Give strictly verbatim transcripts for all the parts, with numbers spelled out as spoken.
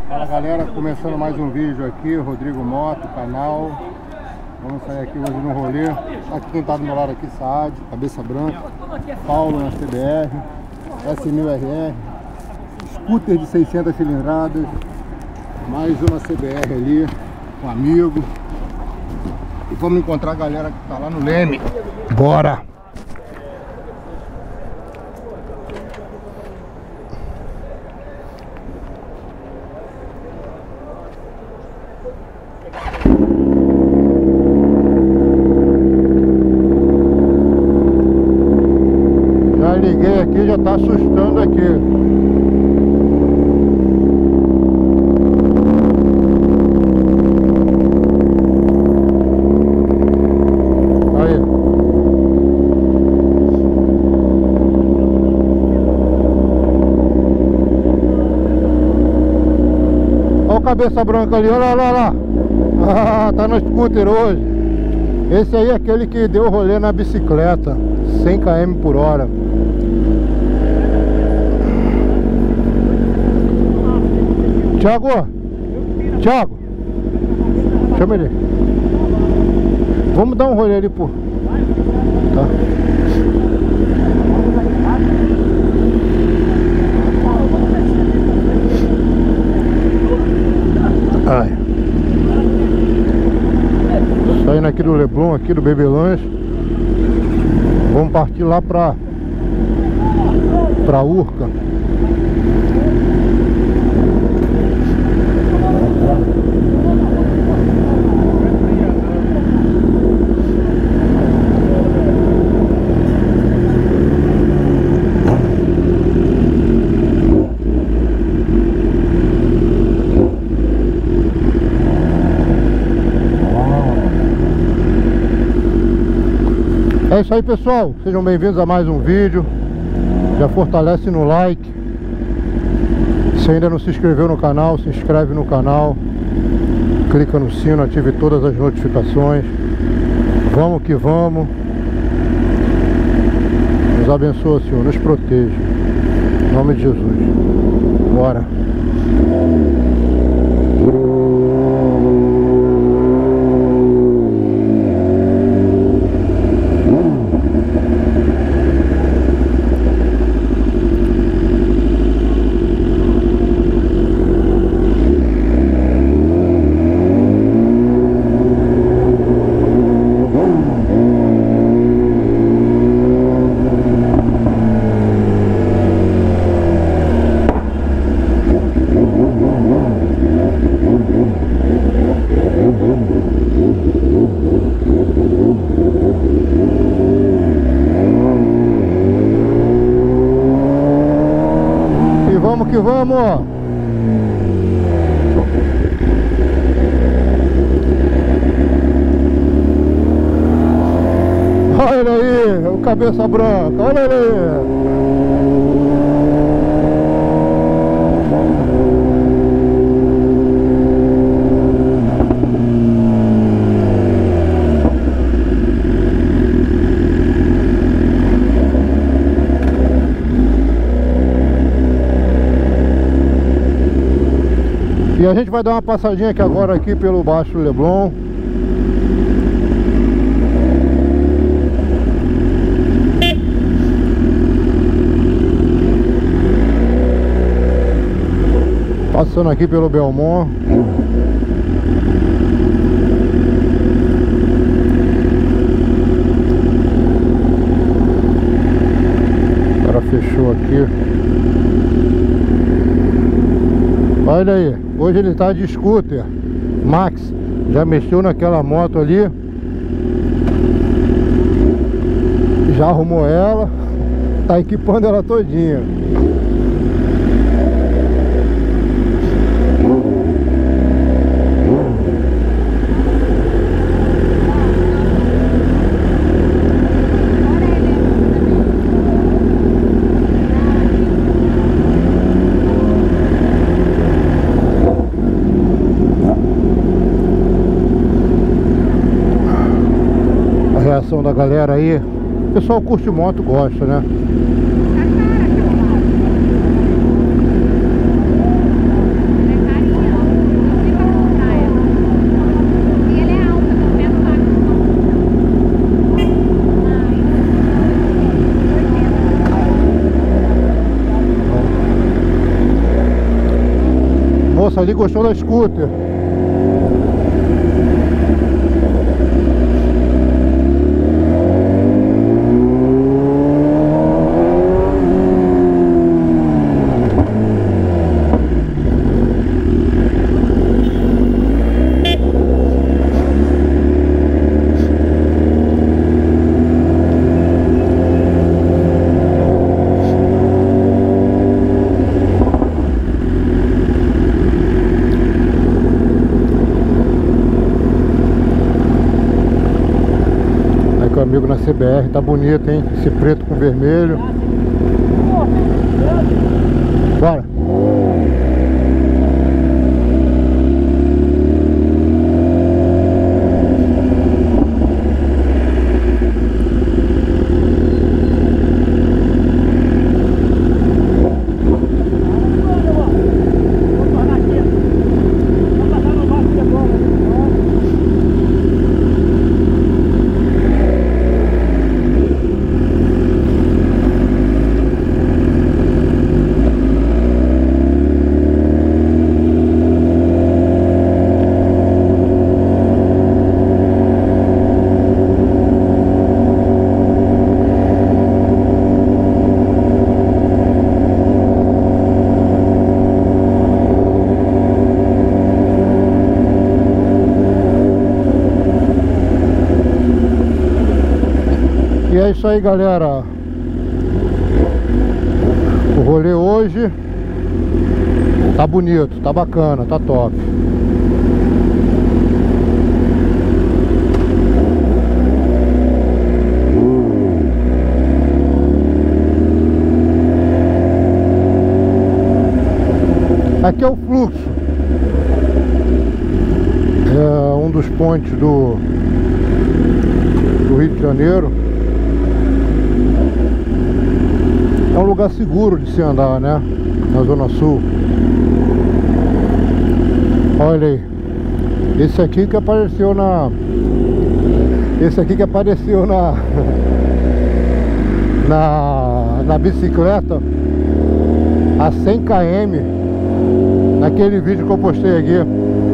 Fala galera, começando mais um vídeo aqui, Rodrigo Moto, canal. Vamos sair aqui hoje no rolê. Aqui quem tá do meu lado aqui, Saad, cabeça branca, Paulo na C B R, S mil R R, scooter de seiscentas cilindradas, mais uma C B R ali, um amigo. E vamos encontrar a galera que tá lá no Leme. Bora! Já liguei aqui, já tá assustando aqui. Cabeça branca ali, olha lá, olha lá. Ah, tá no scooter hoje. Esse aí é aquele que deu rolê na bicicleta, cem quilômetros por hora. Thiago, Thiago, chama ele. Vamos dar um rolê ali, pô. Tá. Ai. Saindo aqui do Leblon, aqui do Bebelões. Vamos partir lá pra Pra Urca. É isso aí, pessoal, sejam bem-vindos a mais um vídeo. Já fortalece no like. Se ainda não se inscreveu no canal, se inscreve no canal, clica no sino, ative todas as notificações. Vamos que vamos. Nos abençoa, Senhor, nos proteja, em nome de Jesus. Bora. Vamos que vamos! Olha ele aí, o cabeça branca, olha ele aí! E a gente vai dar uma passadinha aqui agora aqui pelo Baixo Leblon. Passando aqui pelo Belmont. O cara fechou aqui. Olha aí, hoje ele tá de scooter Max, já mexeu naquela moto ali, já arrumou ela, tá equipando ela todinha. Reação da galera aí. O pessoal curte moto, gosta, né? moça ali gostou da scooter. Amigo na C B R, tá bonito, hein? Esse preto com vermelho. Bora! E é isso aí, galera. O rolê hoje tá bonito, tá bacana, tá top. Aqui é o fluxo. É um dos pontes do, do Rio de Janeiro. É um lugar seguro de se andar, né? Na Zona Sul. Olha aí. Esse aqui que apareceu na... Esse aqui que apareceu na... Na, na bicicleta a cem quilômetros naquele vídeo que eu postei aqui.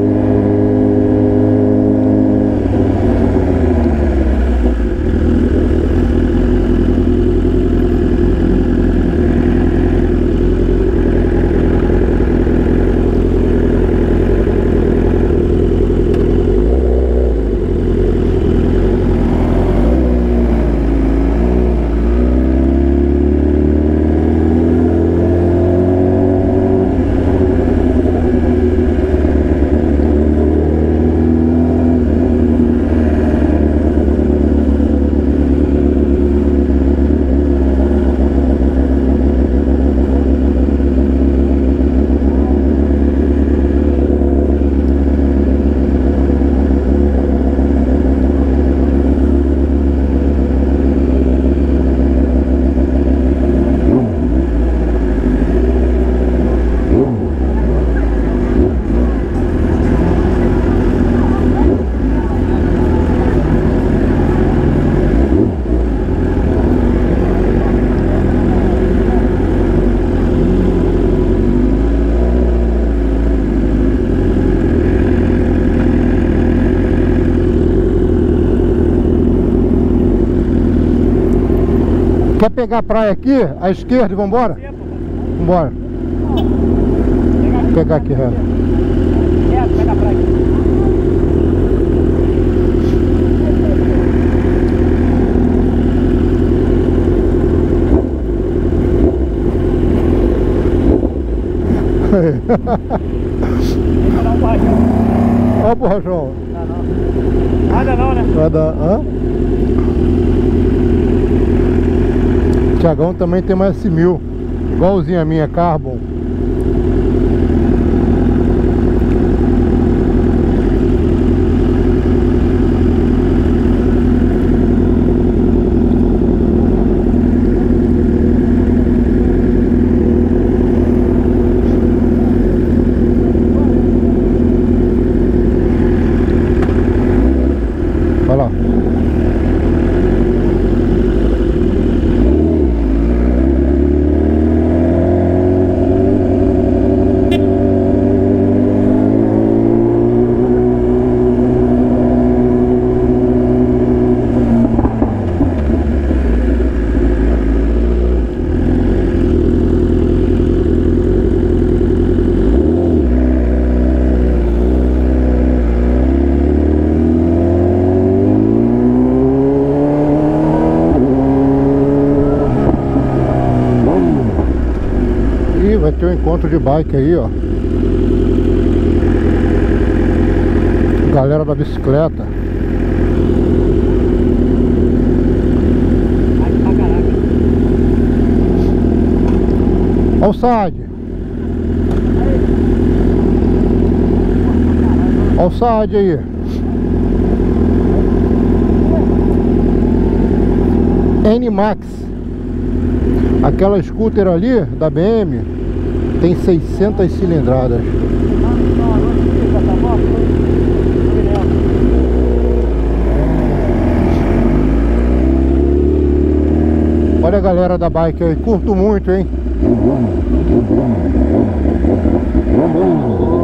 Quer pegar a praia aqui, à esquerda e vambora? Vambora. Vou pegar aqui, reto. Reto, pega a praia aqui. Vou dar um borrachão. Olha o borrachão. Não, não. Nada não, né? Vai dar, hã? Tiagão também tem mais esse mil, igualzinho a minha Carbon. Vai lá. encontro de bike aí, ó. Galera da bicicleta. Ai, pra caraca. Olha o Saad. Olha o Saad aí. N-Max. Aquela scooter ali da B M tem seiscentas cilindradas. Olha a galera da bike aí, curto muito, hein?